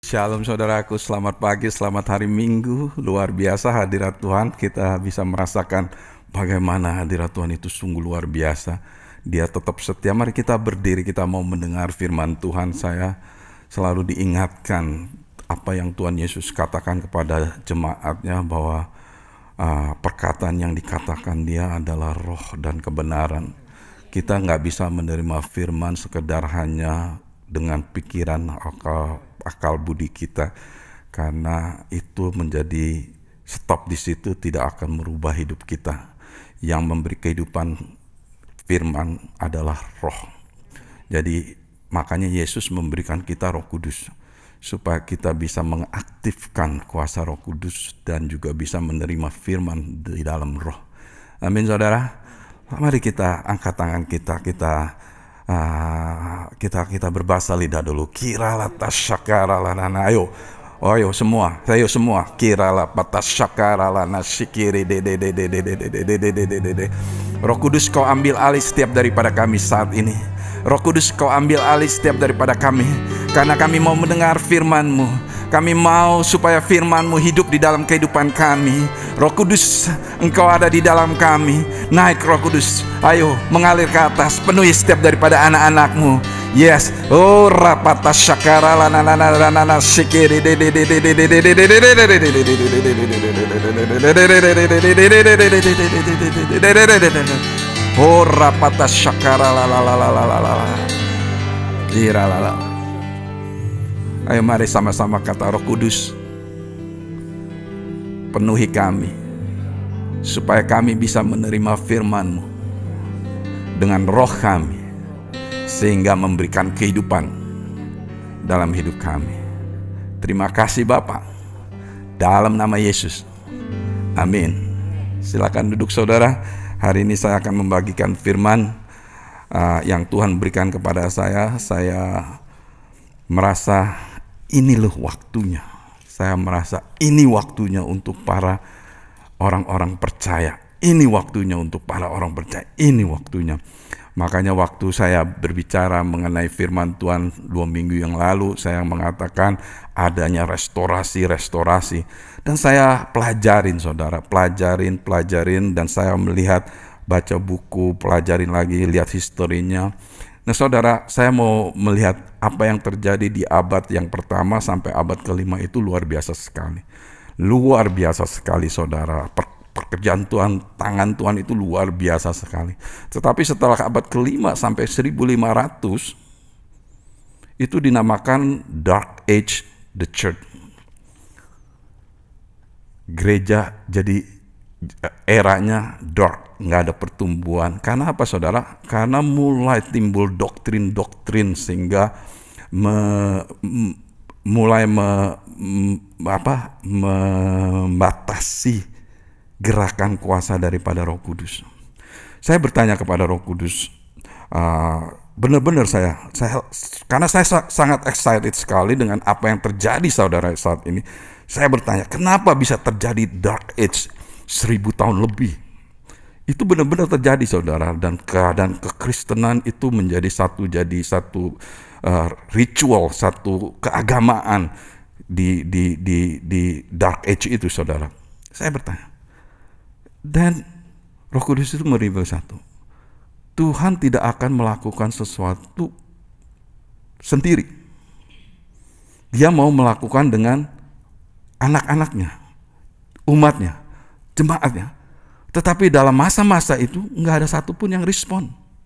Shalom saudaraku, selamat pagi, selamat hari Minggu. Luar biasa hadirat Tuhan, kita bisa merasakan bagaimana hadirat Tuhan itu sungguh luar biasa. Dia tetap setia. Mari kita berdiri, kita mau mendengar firman Tuhan. Saya selalu diingatkan apa yang Tuhan Yesus katakan kepada jemaatnya, bahwa perkataan yang dikatakan dia adalah roh dan kebenaran. Kita nggak bisa menerima firman sekedar hanya dengan pikiran akal budi kita, karena itu menjadi stop di situ, tidak akan merubah hidup kita. Yang memberi kehidupan firman adalah roh. Jadi makanya Yesus memberikan kita Roh Kudus supaya kita bisa mengaktifkan kuasa Roh Kudus dan juga bisa menerima firman di dalam roh. Amin saudara. Mari kita angkat tangan kita berbahasa lidah dulu. Kirala tasyakaralana. Ayo semua. Kirala patasyakaralana sikiri de. Roh Kudus, kau ambil alih setiap daripada kami saat ini. Roh Kudus, kau ambil alih setiap daripada kami, karena kami mau mendengar firman-Mu. Kami mau supaya firman-Mu hidup di dalam kehidupan kami. Roh Kudus, Engkau ada di dalam kami. Naik Roh Kudus, ayo mengalir ke atas, penuhi setiap daripada anak-anak-Mu. Yes, oh rapata syakara lanana sikiri oh rapata syakara la. Ayo mari sama-sama kata, Roh Kudus, penuhi kami supaya kami bisa menerima firman-Mu dengan roh kami, sehingga memberikan kehidupan dalam hidup kami. Terima kasih Bapa, dalam nama Yesus, amin. Silakan duduk saudara. Hari ini saya akan membagikan firman yang Tuhan berikan kepada saya. Saya merasa ini loh waktunya. Saya merasa ini waktunya untuk para orang-orang percaya. Ini waktunya untuk para orang percaya. Ini waktunya. Makanya waktu saya berbicara mengenai firman Tuhan 2 minggu yang lalu, saya mengatakan adanya restorasi. Dan saya pelajarin saudara, pelajarin, dan saya melihat, baca buku, pelajarin lagi, lihat historinya. Nah saudara, saya mau melihat apa yang terjadi di abad yang pertama sampai abad kelima. Itu luar biasa sekali. Luar biasa sekali saudara. Pekerjaan Tuhan, tangan Tuhan itu luar biasa sekali. Tetapi setelah abad kelima sampai 1500, itu dinamakan Dark Age the Church. Gereja jadi eranya dark, nggak ada pertumbuhan. Karena apa saudara? Karena mulai timbul doktrin-doktrin sehingga mulai membatasi gerakan kuasa daripada Roh Kudus. Saya bertanya kepada Roh Kudus, benar-benar saya karena saya sangat excited sekali dengan apa yang terjadi saudara saat ini. Saya bertanya, kenapa bisa terjadi Dark Age 1000 tahun lebih? Itu benar-benar terjadi saudara, dan keadaan kekristenan itu menjadi satu ritual, satu keagamaan di Dark Age itu saudara. Saya bertanya, dan Roh Kudus itu meribau satu, Tuhan tidak akan melakukan sesuatu sendiri. Dia mau melakukan dengan anak-anaknya, umatnya, jemaatnya. Tetapi dalam masa-masa itu nggak ada satupun yang respon.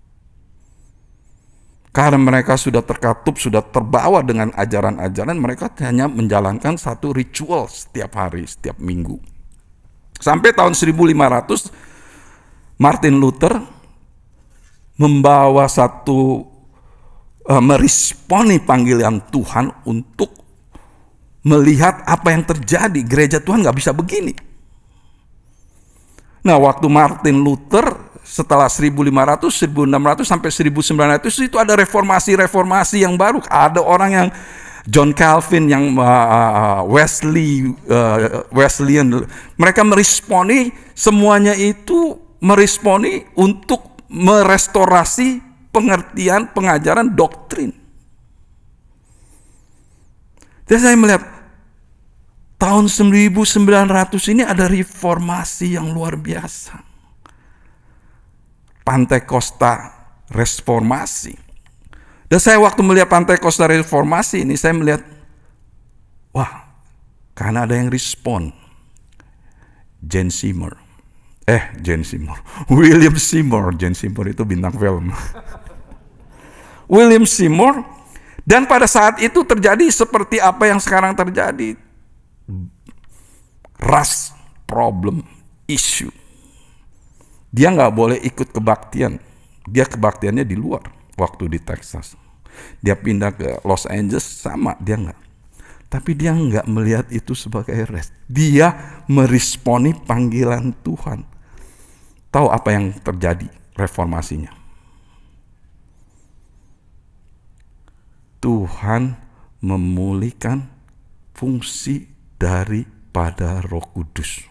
Karena mereka sudah terkatup, sudah terbawa dengan ajaran-ajaran, mereka hanya menjalankan satu ritual setiap hari, setiap minggu. Sampai tahun 1500, Martin Luther membawa meresponi panggilan Tuhan untuk melihat apa yang terjadi. Gereja Tuhan nggak bisa begini. Nah, waktu Martin Luther setelah 1500, 1600 sampai 1900 itu ada reformasi yang baru. Ada orang yang John Calvin, yang Wesleyan, mereka meresponi, semuanya itu meresponi untuk merestorasi pengertian pengajaran doktrin. Dan saya melihat tahun 1900 ini ada reformasi yang luar biasa. Pantai Costa reformasi. Dan saya waktu melihat Pantai Costa reformasi ini, saya melihat, wah, karena ada yang respon. William Seymour. Jane Seymour itu bintang film. William Seymour. Dan pada saat itu terjadi seperti apa yang sekarang terjadi. Ras problem, issue. Dia nggak boleh ikut kebaktian. Dia kebaktiannya di luar waktu di Texas. Dia pindah ke Los Angeles, sama, dia nggak. Tapi dia nggak melihat itu sebagai rest. Dia meresponi panggilan Tuhan. Tahu apa yang terjadi reformasinya? Tuhan memulihkan fungsi daripada Roh Kudus.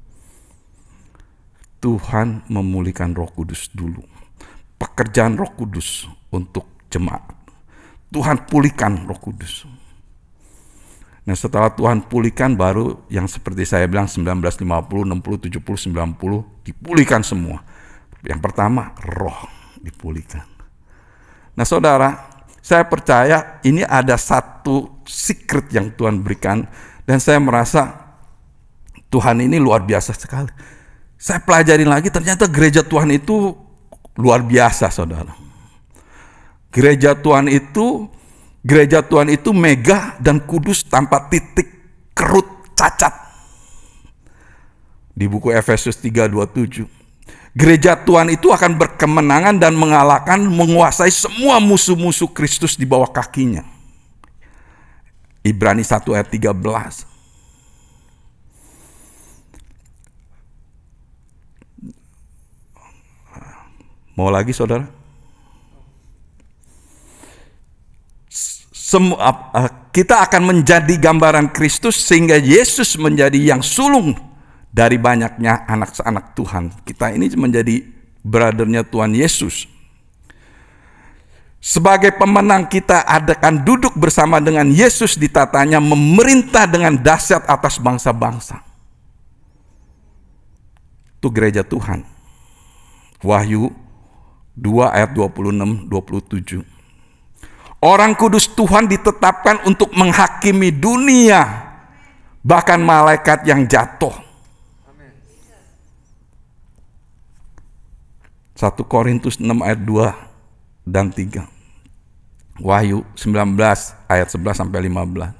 Tuhan memulihkan Roh Kudus dulu. Pekerjaan Roh Kudus untuk jemaat. Tuhan pulihkan Roh Kudus. Nah, setelah Tuhan pulihkan, baru yang seperti saya bilang 1950, 60, 70, 90 dipulihkan semua. Yang pertama, roh dipulihkan. Nah, saudara, saya percaya ini ada satu secret yang Tuhan berikan, dan saya merasa Tuhan ini luar biasa sekali. Saya pelajarin lagi, ternyata gereja Tuhan itu luar biasa, saudara. Gereja Tuhan itu mega dan kudus tanpa titik, kerut, cacat. Di buku Efesus 3:27. Gereja Tuhan itu akan berkemenangan dan menguasai semua musuh-musuh Kristus di bawah kakinya. Ibrani 1 ayat 13. Mau lagi, saudara? Kita akan menjadi gambaran Kristus sehingga Yesus menjadi yang sulung dari banyaknya anak-anak Tuhan. Kita ini menjadi brothernya Tuhan Yesus. Sebagai pemenang kita akan duduk bersama dengan Yesus di tatanya, memerintah dengan dahsyat atas bangsa-bangsa. Itu gereja Tuhan. Wahyu 2 ayat 26-27. Orang kudus Tuhan ditetapkan untuk menghakimi dunia, bahkan malaikat yang jatuh. 1 Korintus 6 ayat 2 dan 3. Wahyu 19 ayat 11-15.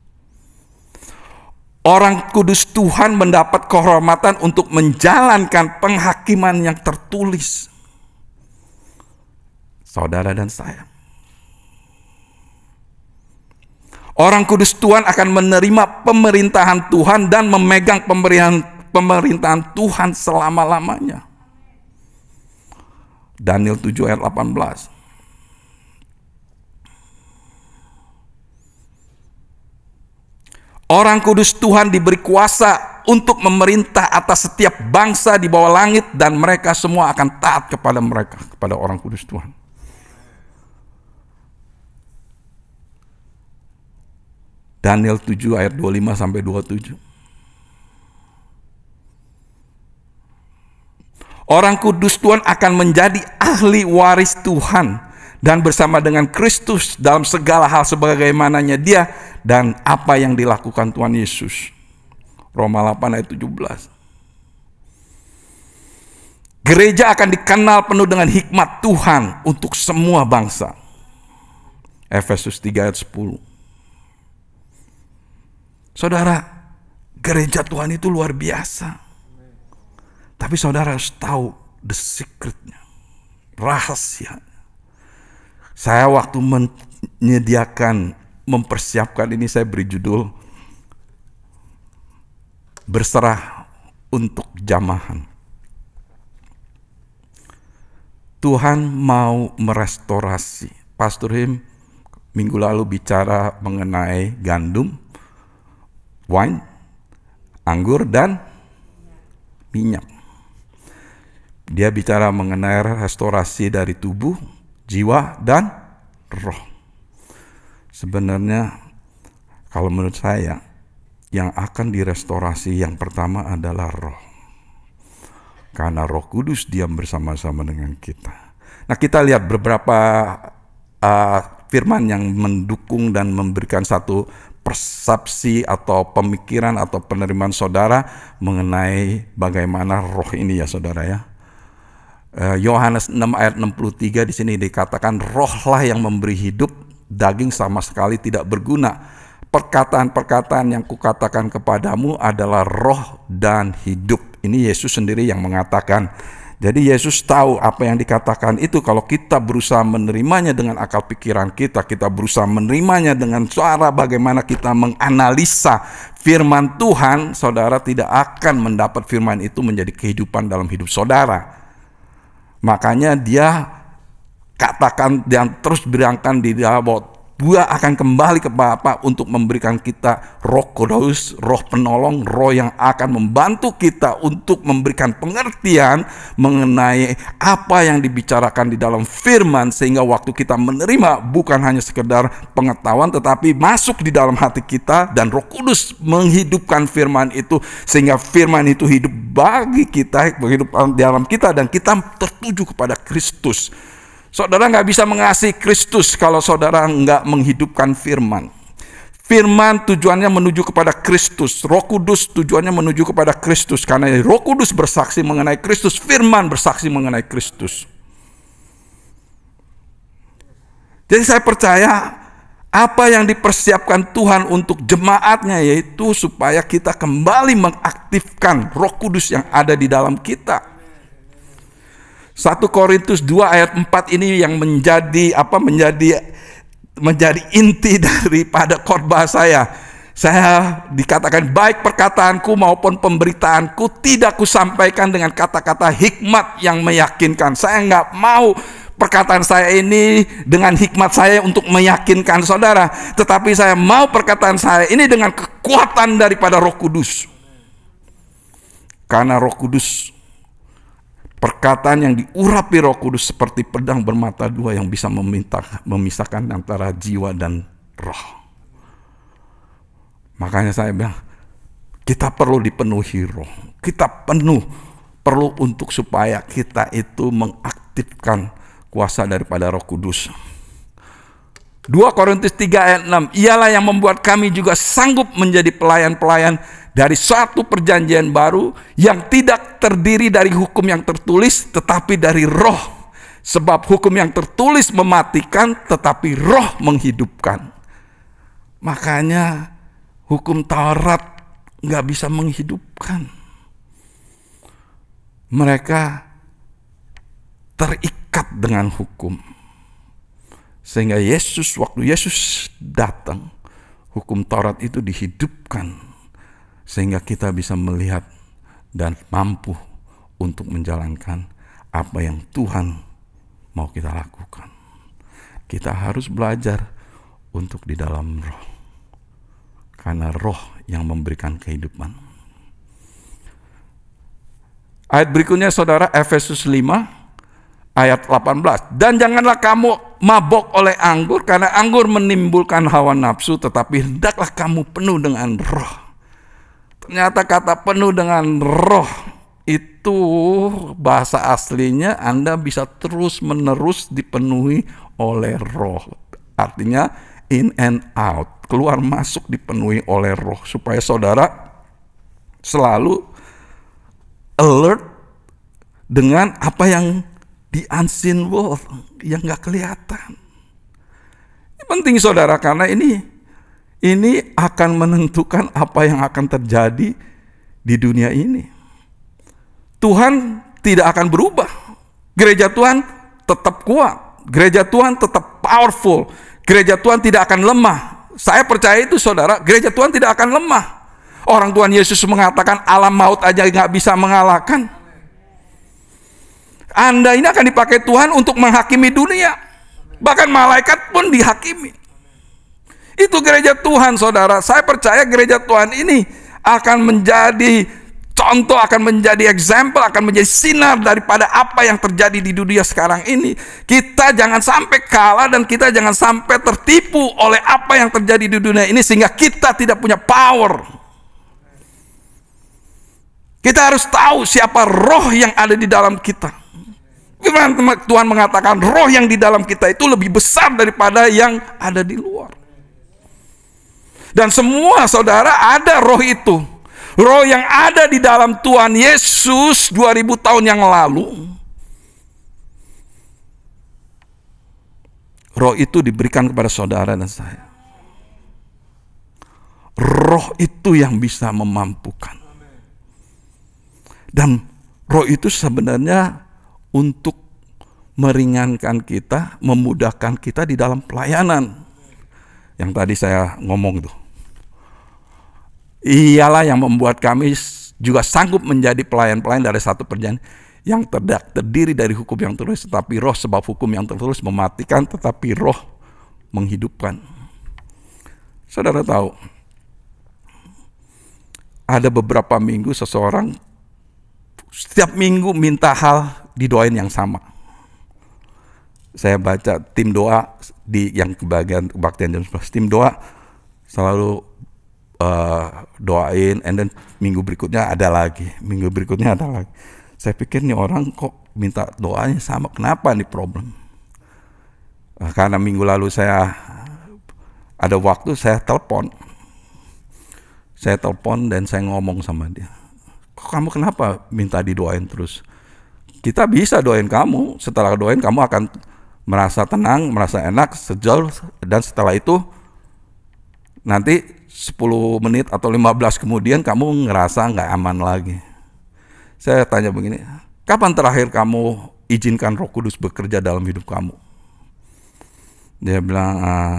Orang kudus Tuhan mendapat kehormatan untuk menjalankan penghakiman yang tertulis. Saudara dan saya. Orang kudus Tuhan akan menerima pemerintahan Tuhan dan memegang pemerintahan Tuhan selama-lamanya. Daniel 7 ayat 18. Orang kudus Tuhan diberi kuasa untuk memerintah atas setiap bangsa di bawah langit, dan mereka semua akan taat kepada mereka, kepada orang kudus Tuhan. Daniel 7 ayat 25-27. Orang kudus Tuhan akan menjadi ahli waris Tuhan dan bersama dengan Kristus dalam segala hal sebagaimananya dia dan apa yang dilakukan Tuhan Yesus. Roma 8 ayat 17. Gereja akan dikenal penuh dengan hikmat Tuhan untuk semua bangsa. Efesus 3 ayat 10. Saudara, gereja Tuhan itu luar biasa. Tapi saudara harus tahu the secretnya, rahasia. Saya waktu mempersiapkan ini, saya beri judul berserah untuk jamahan. Tuhan mau merestorasi. Pastor Him minggu lalu bicara mengenai gandum, wine, anggur, dan minyak. Dia bicara mengenai restorasi dari tubuh, jiwa, dan roh. Sebenarnya Kalau menurut saya, yang akan direstorasi yang pertama adalah roh. Karena Roh Kudus diam bersama-sama dengan kita. Nah, kita lihat beberapa firman yang mendukung dan memberikan satu persepsi atau pemikiran atau penerimaan saudara mengenai bagaimana roh ini ya saudara ya. Yohanes 6 ayat 63 di sini dikatakan, rohlah yang memberi hidup, daging sama sekali tidak berguna. Perkataan-perkataan yang kukatakan kepadamu adalah roh dan hidup. Ini Yesus sendiri yang mengatakan. Jadi Yesus tahu apa yang dikatakan itu. Kalau kita berusaha menerimanya dengan akal pikiran kita, kita berusaha menerimanya dengan cara bagaimana kita menganalisa firman Tuhan, saudara tidak akan mendapat firman itu menjadi kehidupan dalam hidup saudara. Makanya dia katakan dan terus berangkat di dalam Dia akan kembali ke Bapa untuk memberikan kita Roh Kudus, roh penolong, roh yang akan membantu kita untuk memberikan pengertian mengenai apa yang dibicarakan di dalam firman, sehingga waktu kita menerima bukan hanya sekedar pengetahuan tetapi masuk di dalam hati kita, dan Roh Kudus menghidupkan firman itu sehingga firman itu hidup bagi kita, hidup dalam kita, dan kita tertuju kepada Kristus. Saudara nggak bisa mengasihi Kristus kalau saudara nggak menghidupkan firman. Firman tujuannya menuju kepada Kristus. Roh Kudus tujuannya menuju kepada Kristus. Karena Roh Kudus bersaksi mengenai Kristus, firman bersaksi mengenai Kristus. Jadi saya percaya apa yang dipersiapkan Tuhan untuk jemaatnya, yaitu supaya kita kembali mengaktifkan Roh Kudus yang ada di dalam kita. 1 Korintus 2 ayat 4 ini yang menjadi inti daripada khotbah saya. Saya dikatakan baik perkataanku maupun pemberitaanku tidak kusampaikan dengan kata-kata hikmat yang meyakinkan. Saya nggak mau perkataan saya ini dengan hikmat saya untuk meyakinkan saudara, tetapi saya mau perkataan saya ini dengan kekuatan daripada Roh Kudus. Karena Roh Kudus, perkataan yang diurapi Roh Kudus seperti pedang bermata dua yang bisa memisahkan antara jiwa dan roh. Makanya saya bilang, kita perlu dipenuhi roh. Kita perlu untuk supaya kita itu mengaktifkan kuasa daripada Roh Kudus. 2 Korintus 3 ayat 6, ialah yang membuat kami juga sanggup menjadi pelayan-pelayan dari suatu perjanjian baru yang tidak terdiri dari hukum yang tertulis tetapi dari roh. Sebab hukum yang tertulis mematikan tetapi roh menghidupkan. Makanya hukum Taurat gak bisa menghidupkan. Mereka terikat dengan hukum. Sehingga waktu Yesus datang, hukum Taurat itu dihidupkan. Sehingga kita bisa melihat dan mampu untuk menjalankan apa yang Tuhan mau kita lakukan. Kita harus belajar untuk di dalam roh. Karena roh yang memberikan kehidupan. Ayat berikutnya saudara, Efesus 5 ayat 18. Dan janganlah kamu mabok oleh anggur, karena anggur menimbulkan hawa nafsu, tetapi hendaklah kamu penuh dengan roh. Ternyata kata penuh dengan roh itu bahasa aslinya Anda bisa terus-menerus dipenuhi oleh roh. Artinya in and out, keluar masuk dipenuhi oleh roh, supaya saudara selalu alert dengan apa yang di unseen world, yang gak kelihatan. Ini penting saudara, karena ini akan menentukan apa yang akan terjadi di dunia ini. Tuhan tidak akan berubah. Gereja Tuhan tetap kuat. Gereja Tuhan tetap powerful. Gereja Tuhan tidak akan lemah. Saya percaya itu saudara, gereja Tuhan tidak akan lemah. Orang Tuhan Yesus mengatakan alam maut aja gak bisa mengalahkan. Anda ini akan dipakai Tuhan untuk menghakimi dunia. Bahkan malaikat pun dihakimi. Itu gereja Tuhan saudara. Saya percaya gereja Tuhan ini akan menjadi contoh, akan menjadi example, akan menjadi sinar daripada apa yang terjadi di dunia sekarang ini. Kita jangan sampai kalah dan kita jangan sampai tertipu oleh apa yang terjadi di dunia ini sehingga kita tidak punya power. Kita harus tahu siapa roh yang ada di dalam kita. Firman Tuhan mengatakan roh yang di dalam kita itu lebih besar daripada yang ada di luar. Dan semua saudara ada roh itu. Roh yang ada di dalam Tuhan Yesus 2000 tahun yang lalu. Roh itu diberikan kepada saudara dan saya. Roh itu yang bisa memampukan. Dan roh itu sebenarnya untuk meringankan kita, memudahkan kita di dalam pelayanan. Yang tadi saya ngomong itu. Ialah yang membuat kami juga sanggup menjadi pelayan-pelayan dari satu perjanjian yang terdiri dari hukum yang tertulis, tetapi roh, sebab hukum yang tertulis mematikan, tetapi roh menghidupkan. Saudara tahu, ada beberapa minggu seseorang setiap minggu minta hal didoain yang sama. Saya baca tim doa di yang kebagian kebaktian jam 11, tim doa selalu doain, and then minggu berikutnya ada lagi, minggu berikutnya ada lagi. Saya pikir nih orang kok minta doanya sama, kenapa nih problem? Karena minggu lalu saya ada waktu, saya telepon dan saya ngomong sama dia, kok kamu kenapa minta didoain terus? Kita bisa doain kamu, setelah doain kamu akan merasa tenang, merasa enak, sejuk, dan setelah itu nanti 10 menit atau 15 kemudian kamu ngerasa nggak aman lagi. Saya tanya begini, kapan terakhir kamu izinkan Roh Kudus bekerja dalam hidup kamu? Dia bilang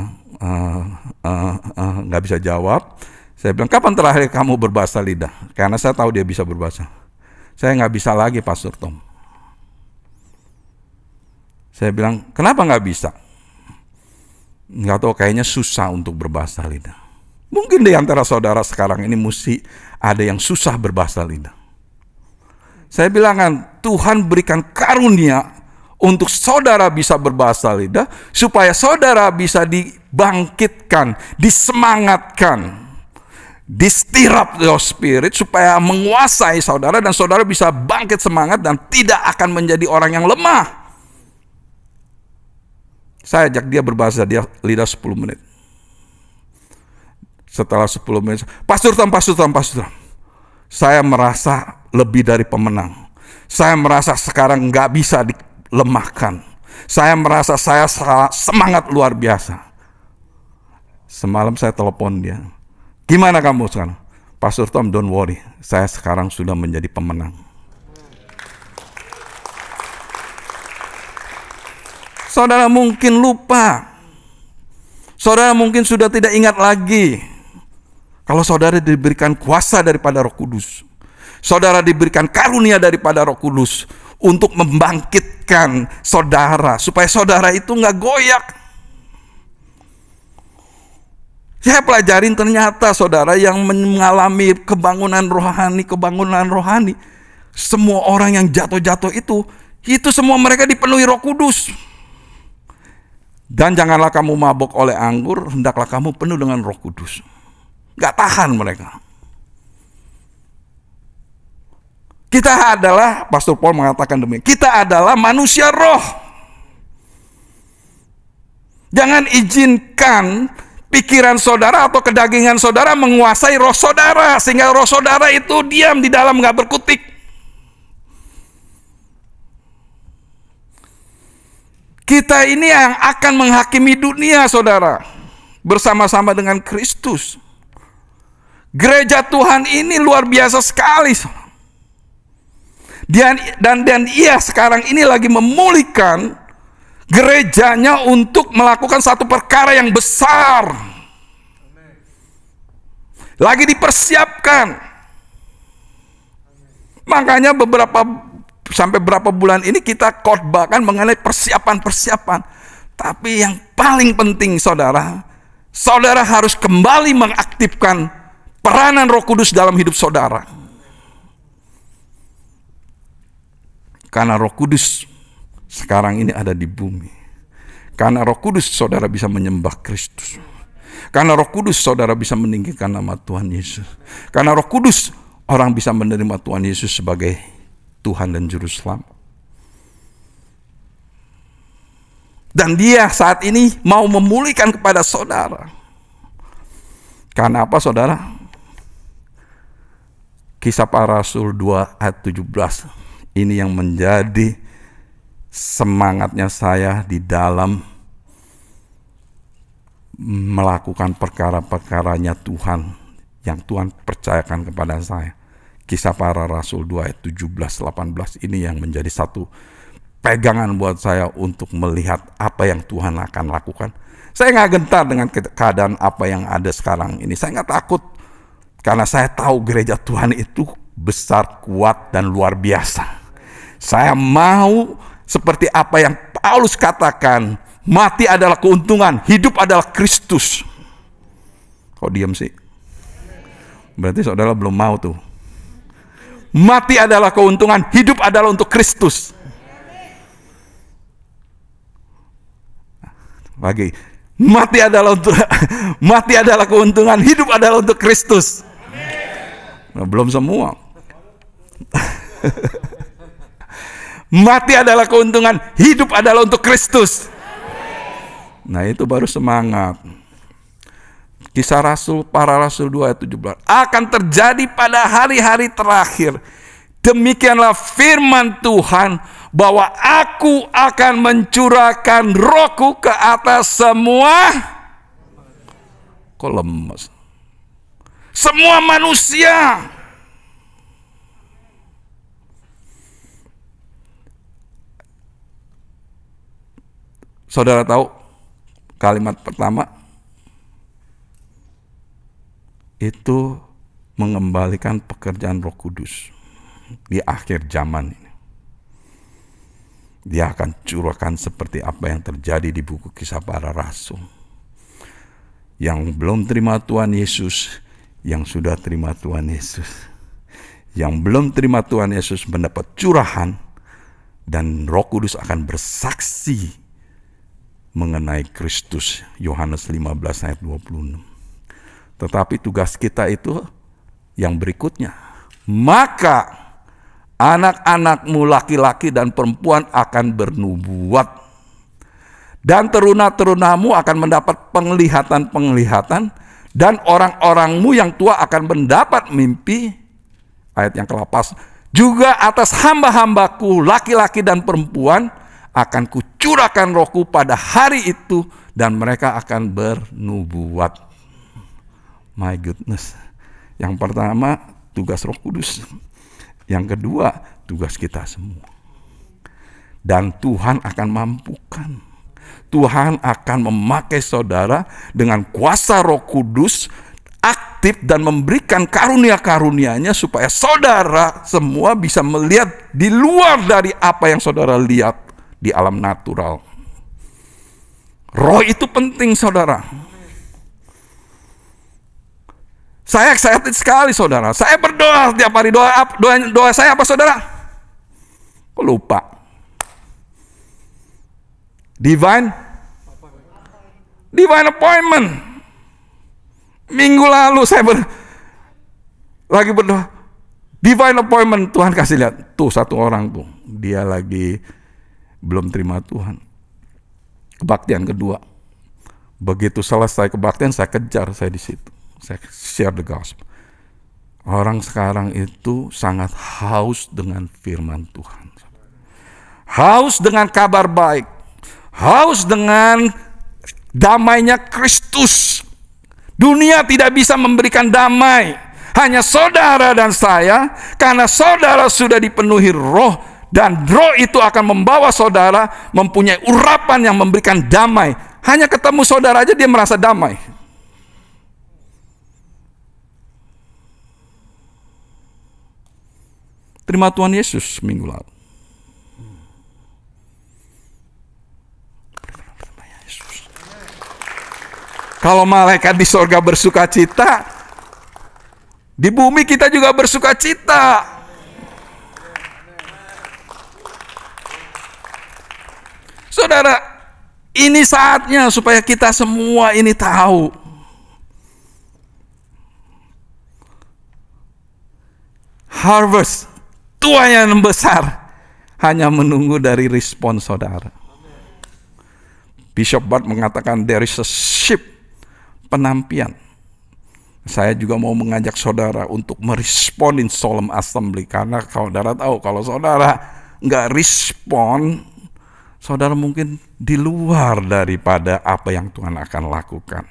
nggak bisa jawab. Saya bilang, kapan terakhir kamu berbahasa lidah? Karena saya tahu dia bisa berbahasa. Saya nggak bisa lagi, Pastor Tom. Saya bilang, kenapa nggak bisa? Nggak tahu, kayaknya susah untuk berbahasa lidah. Mungkin di antara saudara sekarang ini mesti ada yang susah berbahasa lidah. Saya bilang kan, Tuhan berikan karunia untuk saudara bisa berbahasa lidah, supaya saudara bisa dibangkitkan, disemangatkan, di-stir up your spirit, supaya menguasai saudara, dan saudara bisa bangkit semangat dan tidak akan menjadi orang yang lemah. Saya ajak dia berbahasa lidah 10 menit. Setelah 10 menit, Pastor Tom, saya merasa lebih dari pemenang. Saya merasa sekarang nggak bisa dilemahkan. Saya merasa saya semangat luar biasa. Semalam saya telepon dia, gimana kamu sekarang? Pastor Tom, don't worry, saya sekarang sudah menjadi pemenang. Saudara mungkin lupa. Saudara mungkin sudah tidak ingat lagi. Kalau saudara diberikan kuasa daripada Roh Kudus, saudara diberikan karunia daripada Roh Kudus untuk membangkitkan saudara, supaya saudara itu nggak goyak. Saya pelajarin ternyata saudara yang mengalami kebangunan rohani, semua orang yang jatuh-jatuh itu semua mereka dipenuhi Roh Kudus. Dan janganlah kamu mabok oleh anggur, hendaklah kamu penuh dengan Roh Kudus. Gak tahan mereka. Kita adalah, Pastor Paul mengatakan demikian, kita adalah manusia roh. Jangan izinkan pikiran saudara atau kedagingan saudara menguasai roh saudara, sehingga roh saudara itu diam di dalam, gak berkutik. Kita ini yang akan menghakimi dunia, saudara, bersama-sama dengan Kristus. Gereja Tuhan ini luar biasa sekali. Dan ia sekarang ini lagi memulihkan gerejanya untuk melakukan satu perkara yang besar. Lagi dipersiapkan. Makanya sampai beberapa bulan ini kita khotbahkan mengenai persiapan-persiapan. Tapi yang paling penting saudara harus kembali mengaktifkan peranan Roh Kudus dalam hidup saudara. Karena Roh Kudus sekarang ini ada di bumi. Karena Roh Kudus saudara bisa menyembah Kristus. Karena Roh Kudus saudara bisa meninggikan nama Tuhan Yesus. Karena Roh Kudus orang bisa menerima Tuhan Yesus sebagai Tuhan dan Juru Selamat. Dan Dia saat ini mau memulihkan kepada saudara. Karena apa saudara? Kisah Para Rasul 2 ayat 17. Ini yang menjadi semangatnya saya di dalam melakukan perkara-perkaranya Tuhan yang Tuhan percayakan kepada saya. Kisah Para Rasul 2 ayat 17-18 ini yang menjadi satu pegangan buat saya untuk melihat apa yang Tuhan akan lakukan. Saya nggak gentar dengan keadaan apa yang ada sekarang ini. Saya nggak takut karena saya tahu gereja Tuhan itu besar, kuat, dan luar biasa. Saya mau seperti apa yang Paulus katakan, mati adalah keuntungan, hidup adalah Kristus. Kok diam sih? Berarti saudara belum mau tuh. Mati adalah keuntungan, hidup adalah untuk Kristus. Lagi, mati adalah keuntungan, hidup adalah untuk Kristus. Nah, belum semua. Mati adalah keuntungan, hidup adalah untuk Kristus. Nah, itu baru semangat. Kisah Para Rasul 2 ayat 17. Akan terjadi pada hari-hari terakhir. Demikianlah firman Tuhan, bahwa aku akan mencurahkan Rohku ke atas semua. Kok lemes? Semua manusia. Saudara tahu kalimat pertama itu mengembalikan pekerjaan Roh Kudus di akhir zaman ini. Dia akan curahkan seperti apa yang terjadi di buku Kisah Para Rasul. Yang belum terima Tuhan Yesus, yang sudah terima Tuhan Yesus. Yang belum terima Tuhan Yesus mendapat curahan, dan Roh Kudus akan bersaksi mengenai Kristus. Yohanes 15 ayat 26. Tetapi tugas kita itu yang berikutnya. Maka anak-anakmu laki-laki dan perempuan akan bernubuat, dan teruna-terunamu akan mendapat penglihatan-penglihatan, dan orang-orangmu yang tua akan mendapat mimpi. Ayat yang ke-8, juga atas hamba-hambaku laki-laki dan perempuan akan kucurahkan Rohku pada hari itu, dan mereka akan bernubuat. My goodness. Yang pertama tugas Roh Kudus. Yang kedua, tugas kita semua. Dan Tuhan akan mampukan. Tuhan akan memakai saudara dengan kuasa Roh Kudus aktif dan memberikan karunia-karunia-Nya supaya saudara semua bisa melihat di luar dari apa yang saudara lihat di alam natural. Roh itu penting, saudara. Saya excited sekali, saudara. Saya berdoa tiap hari. Doa saya apa, saudara? Kok lupa? Divine appointment. Minggu lalu saya lagi berdoa. Divine appointment, Tuhan kasih lihat. Tuh satu orang tuh, dia lagi belum terima Tuhan. Kebaktian kedua. Begitu selesai kebaktian, saya kejar, saya di situ. Saya share the gospel. Orang sekarang itu sangat haus dengan firman Tuhan. Haus dengan kabar baik. Haus dengan damainya Kristus. Dunia tidak bisa memberikan damai. Hanya saudara dan saya, karena saudara sudah dipenuhi Roh, dan Roh itu akan membawa saudara mempunyai urapan yang memberikan damai. Hanya ketemu saudara aja dia merasa damai. Terima Tuhan Yesus minggu lalu. Kalau malaikat di sorga bersuka cita, di bumi kita juga bersuka cita. Saudara, ini saatnya supaya kita semua ini tahu. Harvest, tuai yang besar, hanya menunggu dari respon saudara. Bishop Barth mengatakan there is a shift, penampian. Saya juga mau mengajak saudara untuk meresponin solemn assembly. Karena saudara tahu, kalau saudara nggak respon, saudara mungkin di luar daripada apa yang Tuhan akan lakukan.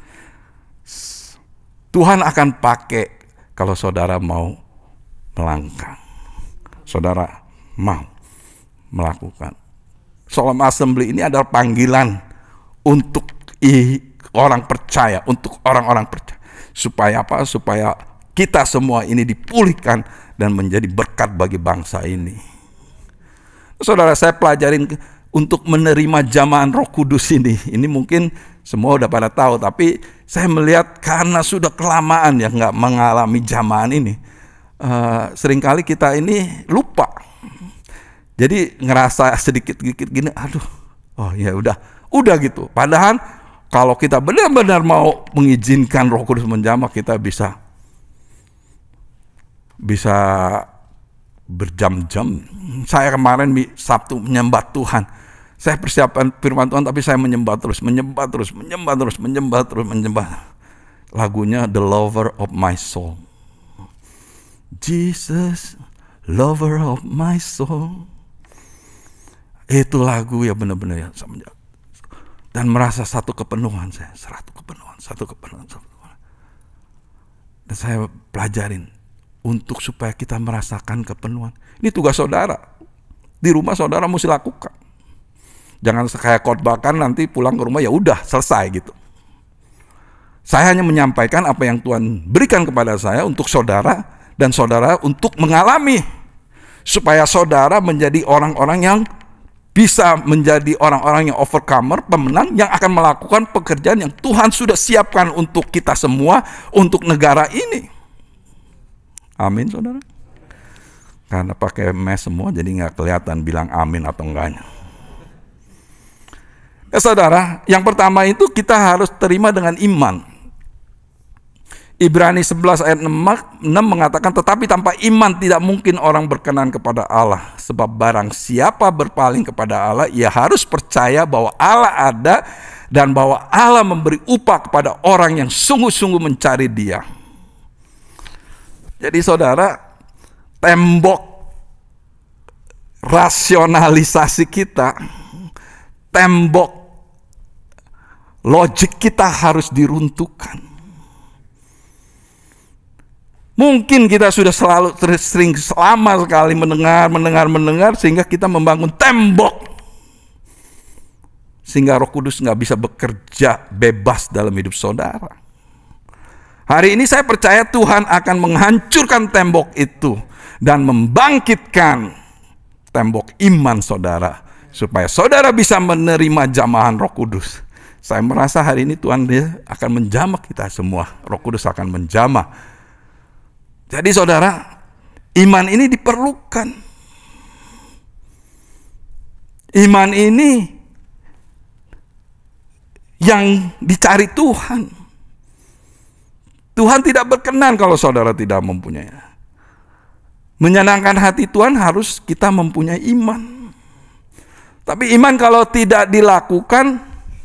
Tuhan akan pakai kalau saudara mau melangkah. Saudara mau melakukan. Solemn assembly ini adalah panggilan untuk orang percaya, untuk orang-orang percaya. Supaya apa? Supaya kita semua ini dipulihkan dan menjadi berkat bagi bangsa ini. Saudara, saya pelajarin untuk menerima jamahan Roh Kudus ini. Ini mungkin semua udah pada tahu, tapi saya melihat karena sudah kelamaan ya nggak mengalami jamahan ini. Seringkali kita ini lupa. Jadi ngerasa sedikit-sedikit gini, aduh, oh ya udah gitu. Padahal kalau kita benar-benar mau mengizinkan Roh Kudus menjamah, kita bisa berjam-jam. Saya kemarin Sabtu menyembah Tuhan. Saya persiapan firman Tuhan, tapi saya menyembah terus. Lagunya The Lover of My Soul. Jesus, Lover of My Soul. Itu lagu ya benar-benar ya. Dan merasa satu kepenuhan saya. Satu kepenuhan. Dan saya pelajarin untuk supaya kita merasakan kepenuhan. Ini tugas saudara. Di rumah saudara mesti lakukan. Jangan kayak khotbahkan nanti pulang ke rumah ya udah selesai gitu. Saya hanya menyampaikan apa yang Tuhan berikan kepada saya untuk saudara dan saudara untuk mengalami, supaya saudara menjadi orang-orang yang bisa menjadi orang-orang yang overcomer, pemenang yang akan melakukan pekerjaan yang Tuhan sudah siapkan untuk kita semua, untuk negara ini. Amin, saudara. Karena pakai mes semua jadi nggak kelihatan bilang amin atau enggaknya. Saudara, yang pertama itu kita harus terima dengan iman. Ibrani 11 ayat 6 mengatakan, tetapi tanpa iman tidak mungkin orang berkenan kepada Allah. Sebab barang siapa berpaling kepada Allah, ia harus percaya bahwa Allah ada dan bahwa Allah memberi upah kepada orang yang sungguh-sungguh mencari Dia. Jadi saudara, tembok rasionalisasi kita, tembok logik kita harus diruntuhkan. Mungkin kita sudah sering selama sekali mendengar sehingga kita membangun tembok sehingga Roh Kudus nggak bisa bekerja bebas dalam hidup saudara. Hari ini saya percaya Tuhan akan menghancurkan tembok itu dan membangkitkan tembok iman saudara supaya saudara bisa menerima jamahan Roh Kudus. Saya merasa hari ini Tuhan dia akan menjamah kita semua. Roh Kudus akan menjamah. Jadi saudara, iman ini diperlukan. Iman ini yang dicari Tuhan. Tuhan tidak berkenan kalau saudara tidak mempunyainya. Menyenangkan hati Tuhan harus kita mempunyai iman. Tapi iman kalau tidak dilakukan,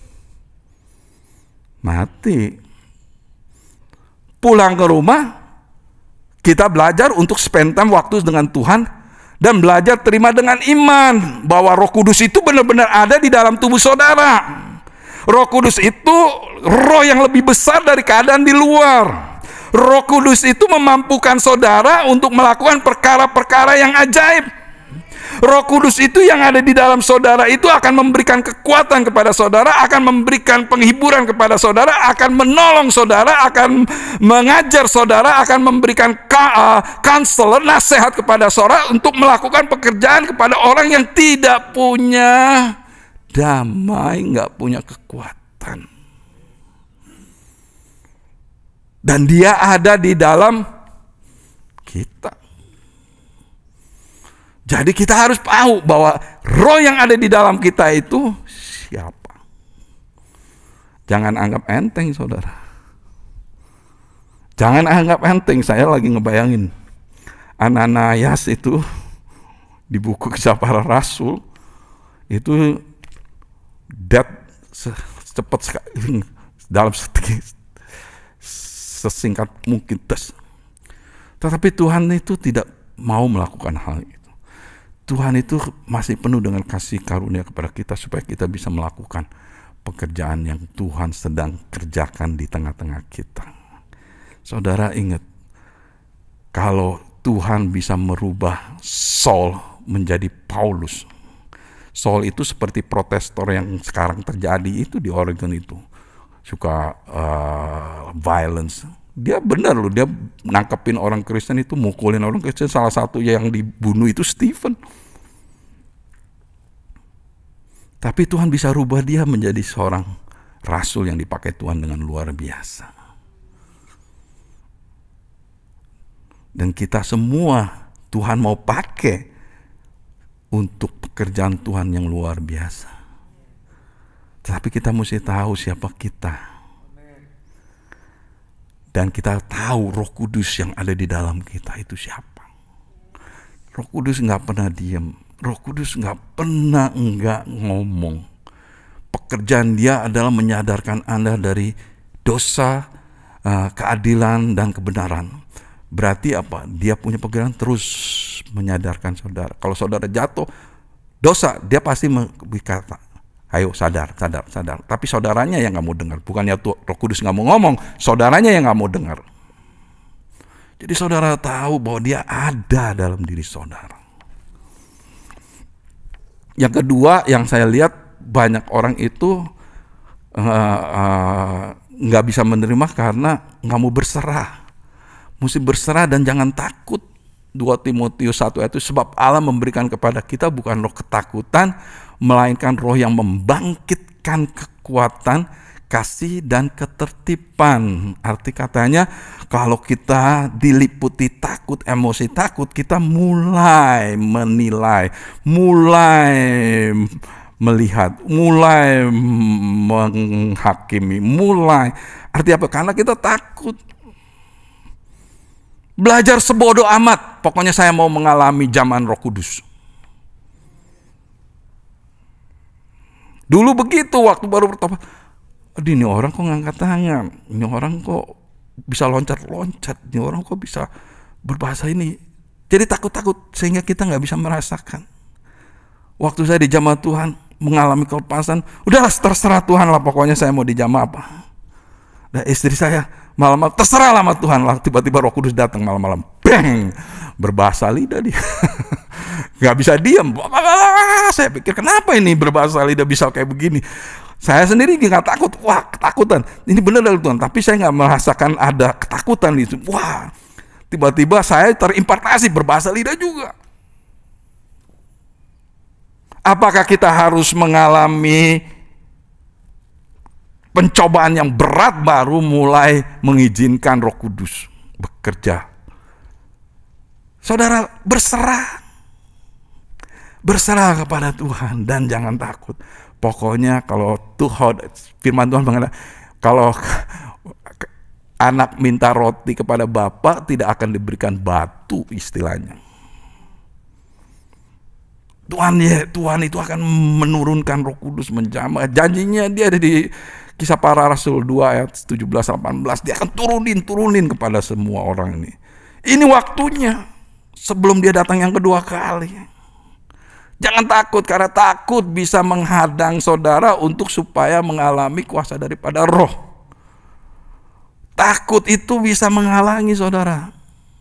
mati. Pulang ke rumah, kita belajar untuk spend time waktu dengan Tuhan dan belajar terima dengan iman bahwa Roh Kudus itu benar-benar ada di dalam tubuh saudara. Roh Kudus itu roh yang lebih besar dari keadaan di luar. Roh Kudus itu memampukan saudara untuk melakukan perkara-perkara yang ajaib. Roh Kudus itu yang ada di dalam saudara itu akan memberikan kekuatan kepada saudara, akan memberikan penghiburan kepada saudara, akan menolong saudara, akan mengajar saudara, akan memberikan counselor, nasihat kepada saudara untuk melakukan pekerjaan kepada orang yang tidak punya damai, nggak punya kekuatan. Dan dia ada di dalam kita. Jadi kita harus tahu bahwa roh yang ada di dalam kita itu siapa. Jangan anggap enteng, saudara. Jangan anggap enteng. Saya lagi ngebayangin Ananias itu di buku Kisah Para Rasul itu cepat sekali dalam sesingkat mungkin tes. Tetapi Tuhan itu tidak mau melakukan hal itu. Tuhan itu masih penuh dengan kasih karunia kepada kita supaya kita bisa melakukan pekerjaan yang Tuhan sedang kerjakan di tengah-tengah kita. Saudara ingat, kalau Tuhan bisa merubah Saul menjadi Paulus. Saul itu seperti protestor yang sekarang terjadi itu di Oregon itu. Suka violence. Dia benar loh, dia nangkepin orang Kristen itu, mukulin orang Kristen. Salah satu yang dibunuh itu Stephen. Tapi Tuhan bisa rubah dia menjadi seorang rasul yang dipakai Tuhan dengan luar biasa. Dan kita semua Tuhan mau pakai untuk pekerjaan Tuhan yang luar biasa. Tapi kita mesti tahu siapa kita. Dan kita tahu Roh Kudus yang ada di dalam kita itu siapa. Roh Kudus nggak pernah diam. Roh Kudus nggak pernah enggak ngomong. Pekerjaan dia adalah menyadarkan Anda dari dosa, keadilan, dan kebenaran. Berarti apa? Dia punya pekerjaan terus menyadarkan saudara. Kalau saudara jatuh dosa, dia pasti berkata, ayo sadar. Tapi saudaranya yang nggak mau dengar. Bukannya Roh Kudus nggak mau ngomong, saudaranya yang nggak mau dengar. Jadi saudara tahu bahwa dia ada dalam diri saudara. Yang kedua yang saya lihat, banyak orang itu nggak bisa menerima karena nggak mau berserah. Mesti berserah dan jangan takut. 2 Timotius 1 itu sebab Allah memberikan kepada kita bukan roh ketakutan, melainkan roh yang membangkitkan kekuatan, kasih, dan ketertiban. Arti katanya kalau kita diliputi takut, emosi takut, kita mulai menilai, mulai melihat, mulai menghakimi, mulai. Arti apa? Karena kita takut. Belajar sebodoh amat, pokoknya saya mau mengalami zaman Roh Kudus. Dulu begitu waktu baru bertobat. Ini orang kok ngangkat tangan, ini orang kok bisa loncat-loncat, ini orang kok bisa berbahasa ini. Jadi takut-takut sehingga kita nggak bisa merasakan. Waktu saya di jamaah Tuhan mengalami kelepasan, udahlah terserah Tuhan lah, pokoknya saya mau di jamaah apa. Dan istri saya malam-malam terserah lah sama Tuhan lah, tiba-tiba Roh Kudus datang malam-malam, bang, berbahasa lidah dia. Gak bisa diam. Saya pikir kenapa ini berbahasa lidah bisa kayak begini. Saya sendiri nggak takut, wah ketakutan. Ini benar dari Tuhan, tapi saya nggak merasakan ada ketakutan di situ. Wah, tiba-tiba saya terimpartasi berbahasa lidah juga. Apakah kita harus mengalami pencobaan yang berat baru mulai mengizinkan Roh Kudus bekerja? Saudara, berserah kepada Tuhan dan jangan takut. Pokoknya kalau Tuhan, firman Tuhan mengatakan, kalau anak minta roti kepada Bapa tidak akan diberikan batu, istilahnya. Tuhan itu akan menurunkan Roh Kudus menjamah. Janjinya dia ada di Kisah Para Rasul 2 ayat 17-18. Dia akan turunin kepada semua orang ini. Ini waktunya sebelum dia datang yang kedua kali. Jangan takut, karena takut bisa menghadang saudara untuk supaya mengalami kuasa daripada roh. Takut itu bisa menghalangi saudara.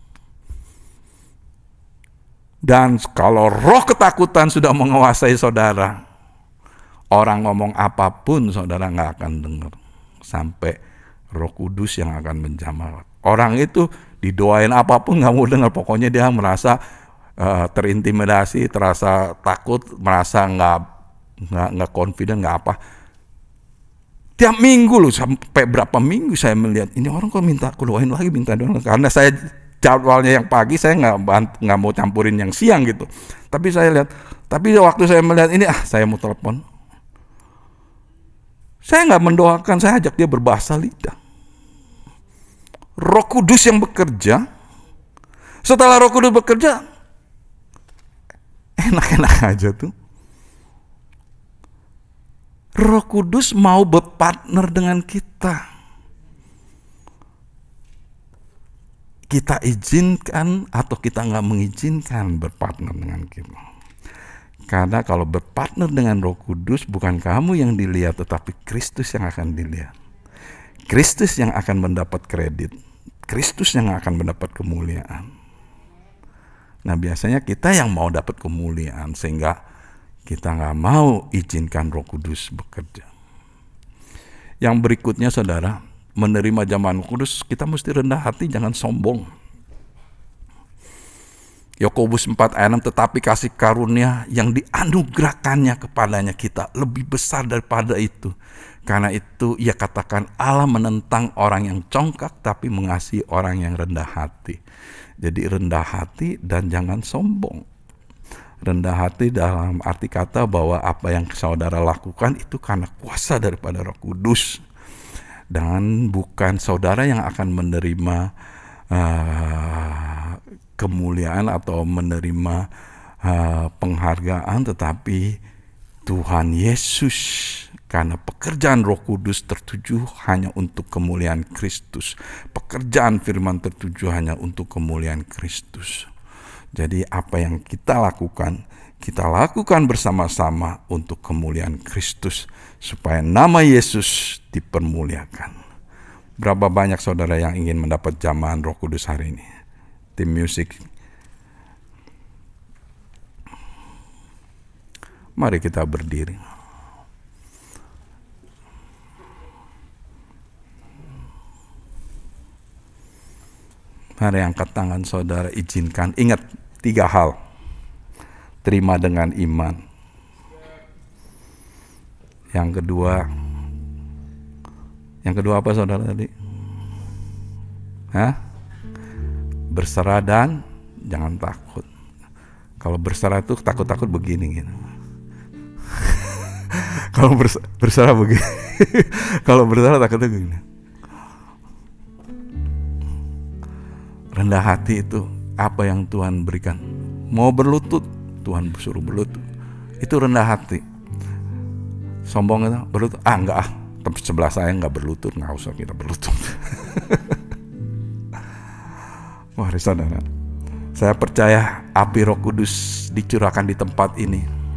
Dan kalau roh ketakutan sudah menguasai saudara, orang ngomong apapun saudara nggak akan dengar. Sampai Roh Kudus yang akan menjamah. Orang itu didoain apapun nggak mau dengar. Pokoknya dia merasa terintimidasi, terasa takut, merasa nggak confident, nggak apa. Tiap minggu loh, sampai berapa minggu saya melihat ini orang kok minta aku doain lagi, minta doain. Karena saya jadwalnya yang pagi, saya nggak mau campurin yang siang gitu. Tapi waktu saya melihat ini, saya mau telepon. Saya nggak mendoakan, saya ajak dia berbahasa lidah. Roh Kudus yang bekerja. Setelah Roh Kudus bekerja, enak-enak aja tuh. Roh Kudus mau berpartner dengan kita. Kita izinkan atau kita nggak mengizinkan berpartner dengan kita. Karena kalau berpartner dengan Roh Kudus, bukan kamu yang dilihat, tetapi Kristus yang akan dilihat. Kristus yang akan mendapat kredit. Kristus yang akan mendapat kemuliaan. Nah, biasanya kita yang mau dapat kemuliaan, sehingga kita nggak mau izinkan Roh Kudus bekerja. Yang berikutnya, saudara, menerima jamahan Kudus, kita mesti rendah hati, jangan sombong. Yakobus 4 ayat 6, tetapi kasih karunia yang dianugerahkannya kepadanya kita lebih besar daripada itu. Karena itu ia katakan Allah menentang orang yang congkak tapi mengasihi orang yang rendah hati. Jadi rendah hati dan jangan sombong. Rendah hati dalam arti kata bahwa apa yang saudara lakukan itu karena kuasa daripada Roh Kudus. Dan bukan saudara yang akan menerima kemuliaan atau menerima penghargaan, tetapi Tuhan Yesus, karena pekerjaan Roh Kudus tertuju hanya untuk kemuliaan Kristus. Pekerjaan firman tertuju hanya untuk kemuliaan Kristus. Jadi apa yang kita lakukan bersama-sama untuk kemuliaan Kristus, supaya nama Yesus dipermuliakan. Berapa banyak saudara yang ingin mendapat jamahan Roh Kudus hari ini? Tim musik, mari kita berdiri. Mari angkat tangan saudara, izinkan. Ingat 3 hal. Terima dengan iman. Yang kedua apa saudara tadi? Berserah dan jangan takut. Kalau berserah itu takut-takut begini gitu. Kalau berserah begini. Kalau berserah takutnya begini. Rendah hati itu apa yang Tuhan berikan. Mau berlutut, Tuhan suruh berlutut. Itu rendah hati. Sombong itu berlutut. Enggak, sebelah saya enggak berlutut, enggak usah kita berlutut. Mari saudara, saya percaya api Roh Kudus dicurahkan di tempat ini.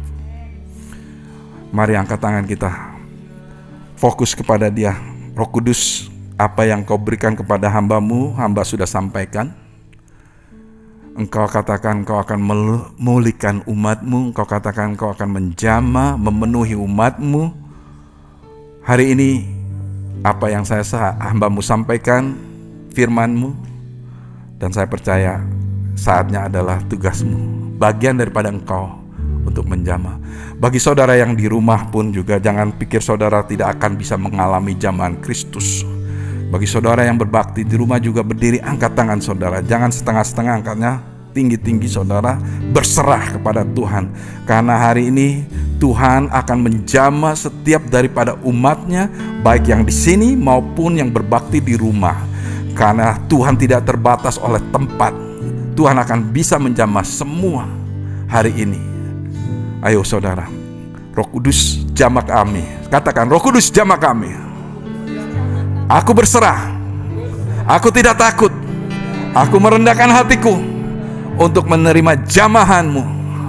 Mari angkat tangan kita, fokus kepada Dia. Roh Kudus, apa yang Kau berikan kepada hamba-Mu, hamba sudah sampaikan. Engkau katakan Kau akan memulihkan umat-Mu, Engkau katakan Kau akan menjamah, memenuhi umat-Mu. Hari ini, apa yang hamba-Mu sampaikan, firman-Mu, dan saya percaya saatnya adalah tugas-Mu, bagian daripada Engkau untuk menjamah. Bagi saudara yang di rumah pun juga, jangan pikir saudara tidak akan bisa mengalami jamahan Kristus. Bagi saudara yang berbakti di rumah juga berdiri, angkat tangan saudara. Jangan setengah-setengah angkatnya, tinggi-tinggi saudara. Berserah kepada Tuhan. Karena hari ini Tuhan akan menjamah setiap daripada umatnya, baik yang di sini maupun yang berbakti di rumah. Karena Tuhan tidak terbatas oleh tempat. Tuhan akan bisa menjamah semua hari ini. Ayo saudara, Roh Kudus jamah kami. Katakan, Roh Kudus jamah kami. Aku berserah. Aku tidak takut. Aku merendahkan hatiku untuk menerima jamahan-Mu.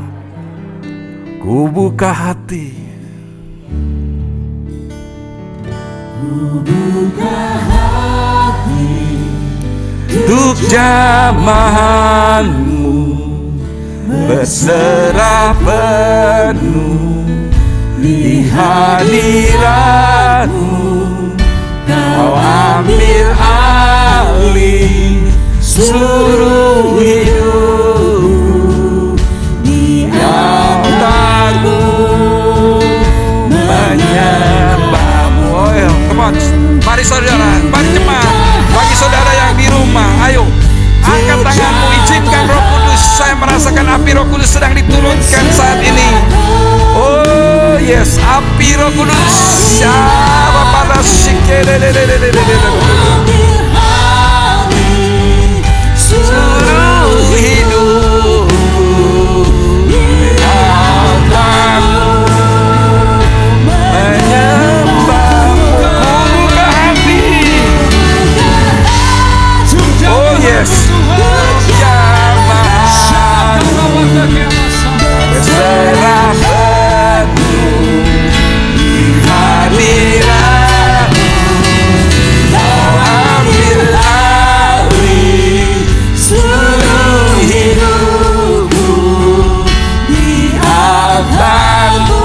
Ku buka hati. Ku buka hati untuk jamahan-Mu. Berserah penuh di hadirat-Mu. Kau ambil alih seluruh hidup. Diam takut menyembah-Mu. Oh, come on. Mari saudara, mari jemaat. Bagi saudara yang di rumah, ayo angkat tangan api Roh Kudus sedang diturunkan saat ini. Oh yes, api Roh Kudus. Seluruh hidup menyembahmu, buka hati. Oh yes, berserah penuh di hadirat-Mu. Kau ambil alih seluruh hidupku, di altar-Mu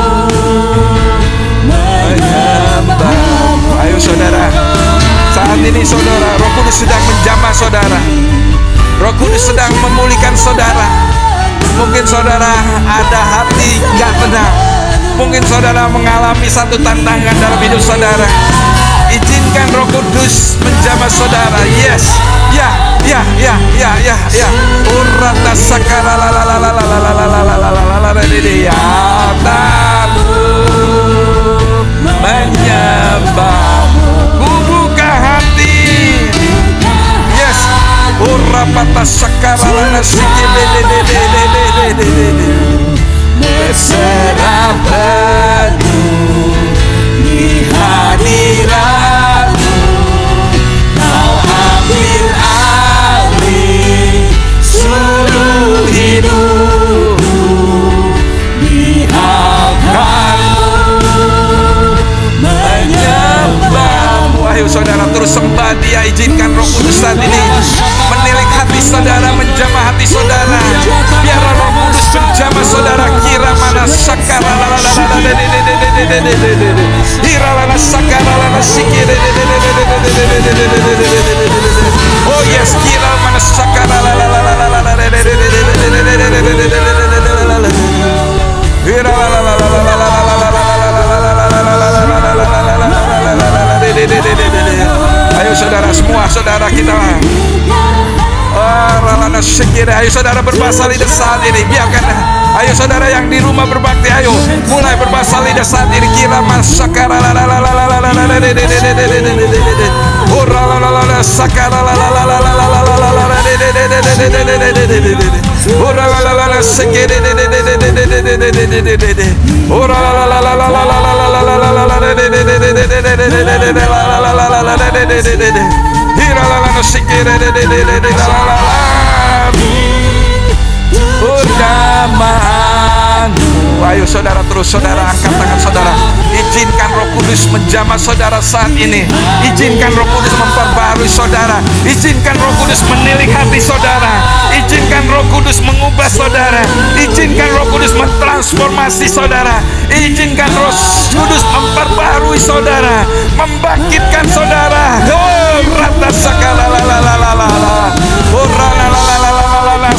menyembah-Mu. Ayo saudara, saat ini saudara, Roh Kudus sedang menjamah saudara. Roh Kudus sedang memulihkan saudara. Mungkin saudara ada hati gak tenang. Mungkin saudara mengalami satu tantangan dalam hidup saudara. Izinkan Roh Kudus menjamah saudara. Yes, ya. Urata sakara la la la la la la la la la la la la la ya tamu menyembahmu. Ku buka hati. Yes, urapata sakara la la berserah penuh di hadirat-Mu. Kau ambil alih seluruh hidupku, di altar-Mu menyembah-Mu. Ayo saudara terus sembah Dia. Izinkan Roh Kudus saat ini menilik hati saudara, menjamah hati saudara. Biar Roh Kudus menjamah saudara. Kira mana sakara la la la la ira la la sakara la la sikire. Oh yes, kira mana sakara la la la la la la ira la la la la la la la. Ayo saudara, semua saudara kita. Ayo saudara berbahasa lidah saat ini. Biarkan. Ayo saudara yang di rumah berbakti. Ayo mulai berbahasa lidah saat ini. Kira masakara la la la la la la la la perdamaian-Mu. Ayo saudara terus saudara angkat tangan saudara. Izinkan Roh Kudus menjamah saudara saat ini. Izinkan Roh Kudus memperbarui saudara. Izinkan Roh Kudus menilik hati saudara. Izinkan Roh Kudus mengubah saudara. Izinkan Roh Kudus mentransformasi saudara. Izinkan Roh Kudus memperbarui saudara, membangkitkan saudara. Oh, rata sakala la la la la la. Oh, la la la la la la la.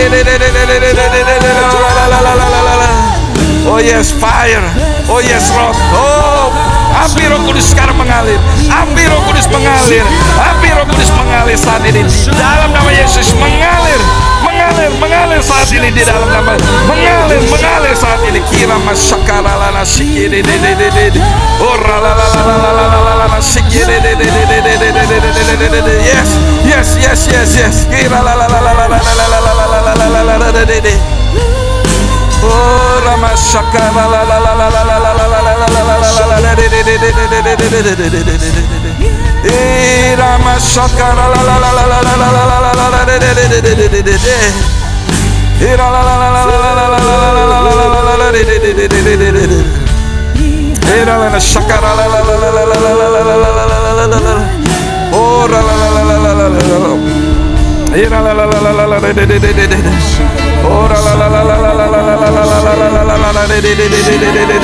Oh yes, fire. Oh yes, roh. Oh, api Roh Kudus sekarang mengalir. Api Roh Kudus mengalir. Api Roh Kudus mengalir saat ini di dalam nama Yesus. Mengalir saat ini di dalam nama. Mengalir saat ini. Kira masakara lana sikiri de. Ora la la la la la la la la sikiri de. Yes. Kira la la la la la la la la de. Oh Rama Shakara la la la la la la la la la la la la la Rama Shakara la la la la la la la la la la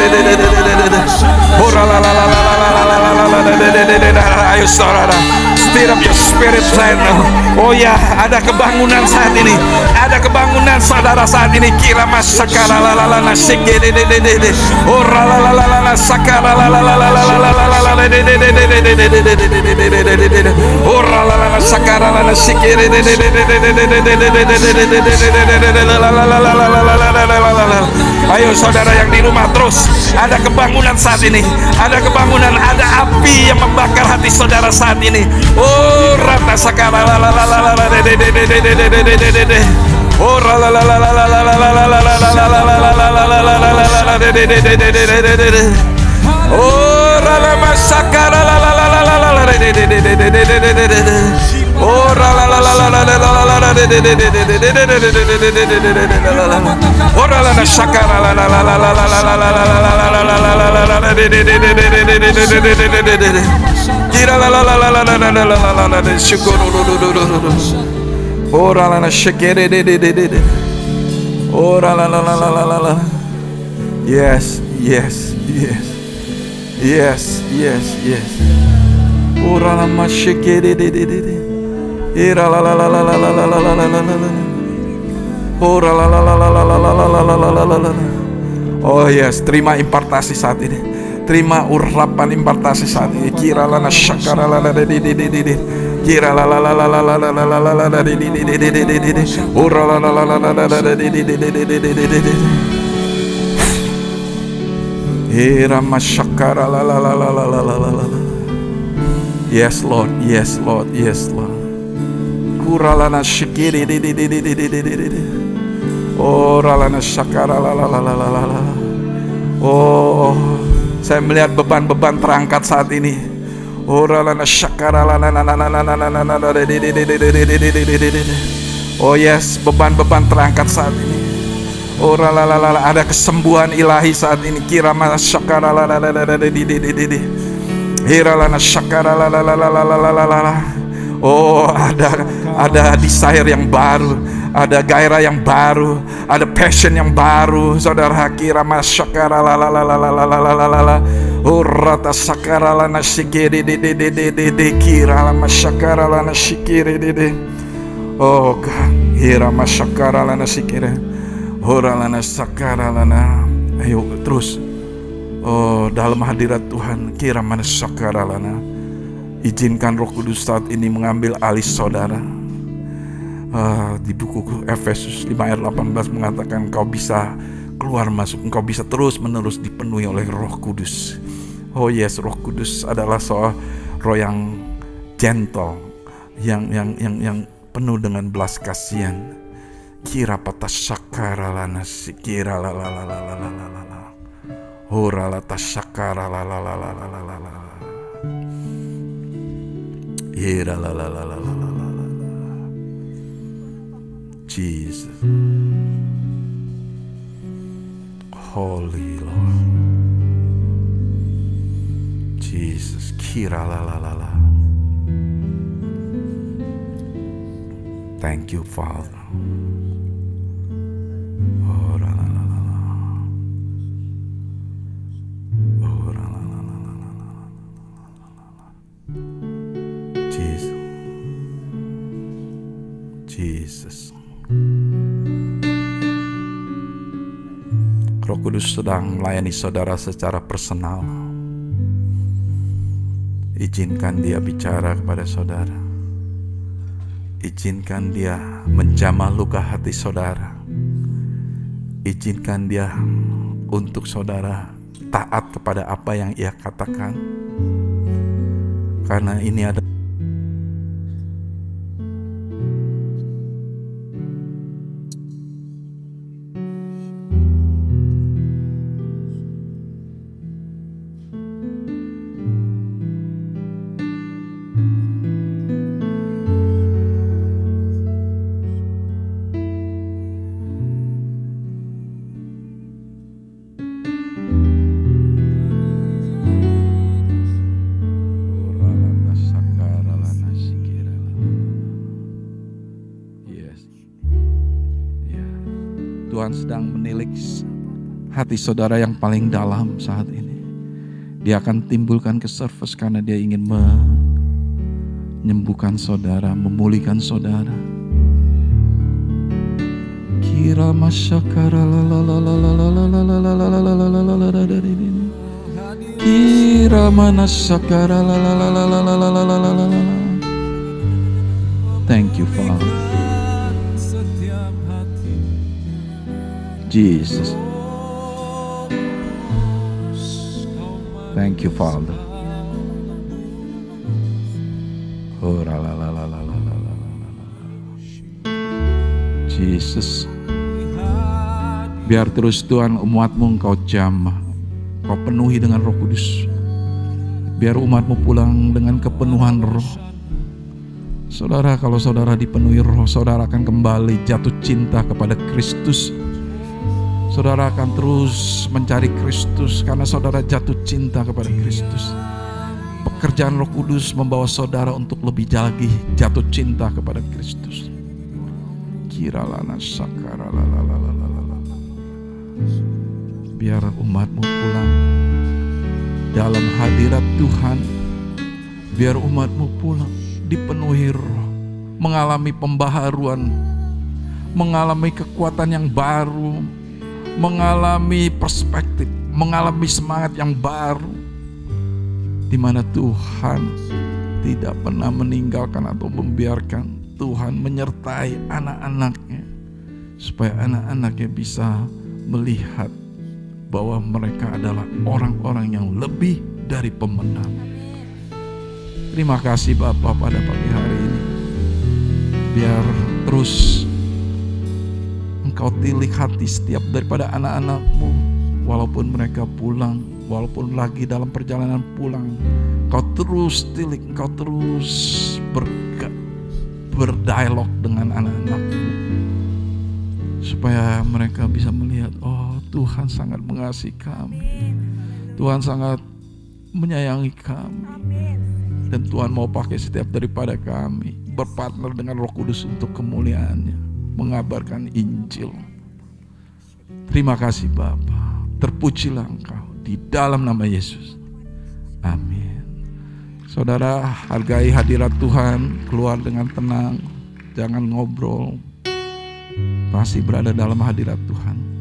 Ayo saudara, stir up your spirit right now. Oh ya, ada kebangunan saat ini. Ada kebangunan saudara saat ini. Kira masakara la la la la shake de de de de de. Oh la la la la la sakara la la la la la la la la de de de de de de de de de. Oh la la la sakara la la shake de de de de de de. Ayo saudara yang di rumah terus, ada kebangunan saat ini, ada kebangunan, ada api yang membakar hati saudara saat ini. Oh rata sakara la la la la la de de de de de de de de de. Oh la la la la la la la la la la la la la la de de de de de de de. Oh la la masakara la la la la la la de de de de de de de de. Oh la la la la la la la la la de de de de de de de de. Oh la la shakara la la la la la la la la la la de de de de de de de. Kira la la la la la la la la la la de shukuru. Oh la la shakere de de de de. Oh la la la la la la la. Yes, yes, yes. Yes, yes, yes. Oh la la shakere de de de. Ira la la la la la la la la la la la. Oh la la la la la la la la la la la la. Oh yes, terima impartasi saat ini. Terima urapan impartasi saat ini. Kira la syakara la la di di di di. Kira la la la la la la la la la la la di di di di di di. Ura la la la la la la di di di di di di di. Ira masyakara la la la la la la la la. Yes Lord, yes Lord, yes Lord. Kuralana shikiri di di di di di di di di. Oh ralana syakara la la la la la la. Oh, saya melihat beban-beban terangkat saat ini. Oh ralana syakara la la la la la la la la di di di di di di. Oh yes, beban-beban terangkat saat ini. Oh la la la la, ada kesembuhan ilahi saat ini. Kira mas syakara la la la la di di di di. Hiralana syakara la la la la la la la la. Oh, ada desire yang baru, ada gairah yang baru, ada passion yang baru. Saudara kira masyakara la la la la la la la la la. Oh rata sakara la nasikiri di di di di di kira la masyakara la nasikiri di di. Oh God, kira masyakara la nasikiri. Ora la nasakara la na. Ayo terus. Oh dalam hadirat Tuhan, kira masyakara la na. Izinkan Roh Kudus saat ini mengambil alih saudara. Di buku Efesus 5 ayat 18 mengatakan engkau bisa keluar masuk, engkau bisa terus menerus dipenuhi oleh Roh Kudus. Oh yes, Roh Kudus adalah roh yang gentle, yang penuh dengan belas kasihan. Kira patah sakara lana sikira la la la la la la la la. Ora la tasakara la la la la la la la. Ira la la la la la la la. Jesus, Holy Lord, Jesus, kira la la la la. Thank you, Father. Oh la la la la la. Oh la la la la la la. Jesus, Jesus. Roh Kudus sedang melayani saudara secara personal. Izinkan dia bicara kepada saudara. Izinkan dia menjamah luka hati saudara. Izinkan dia untuk saudara taat kepada apa yang ia katakan. Karena ini ada Tuhan sedang menilik hati saudara yang paling dalam saat ini. Dia akan timbulkan ke surface karena dia ingin menyembuhkan saudara, memulihkan saudara. Kira masyakara kira mana syakara. Thank you, Father. Jesus. Thank you, Father. Oh, Jesus. Biar terus Tuhan umat-Mu Engkau jamah, Kau penuhi dengan Roh Kudus. Biar umat-Mu pulang dengan kepenuhan Roh. Saudara, kalau saudara dipenuhi Roh, saudara akan kembali jatuh cinta kepada Kristus. Saudara akan terus mencari Kristus karena saudara jatuh cinta kepada Kristus. Pekerjaan Roh Kudus membawa saudara untuk lebih lagi jatuh cinta kepada Kristus. Kiralana sakara lalalala. Biar umat-Mu pulang dalam hadirat Tuhan. Biar umat-Mu pulang dipenuhi Roh, mengalami pembaharuan, mengalami kekuatan yang baru, mengalami perspektif, mengalami semangat yang baru, di mana Tuhan tidak pernah meninggalkan atau membiarkan. Tuhan menyertai anak-anaknya, supaya anak-anaknya bisa melihat bahwa mereka adalah orang-orang yang lebih dari pemenang. Terima kasih Bapa pada pagi hari ini. Biar terus Engkau tilik hati setiap daripada anak-anak-Mu, walaupun mereka pulang, walaupun lagi dalam perjalanan pulang, Engkau terus tilik, Engkau terus berdialog dengan anak-anak-Mu, supaya mereka bisa melihat, oh Tuhan sangat mengasihi kami, Tuhan sangat menyayangi kami, dan Tuhan mau pakai setiap daripada kami berpartner dengan Roh Kudus untuk kemuliaan-Nya, mengabarkan Injil. Terima kasih Bapa, terpujilah Engkau di dalam nama Yesus. Amin. Saudara, hargai hadirat Tuhan, keluar dengan tenang, jangan ngobrol, pasti berada dalam hadirat Tuhan.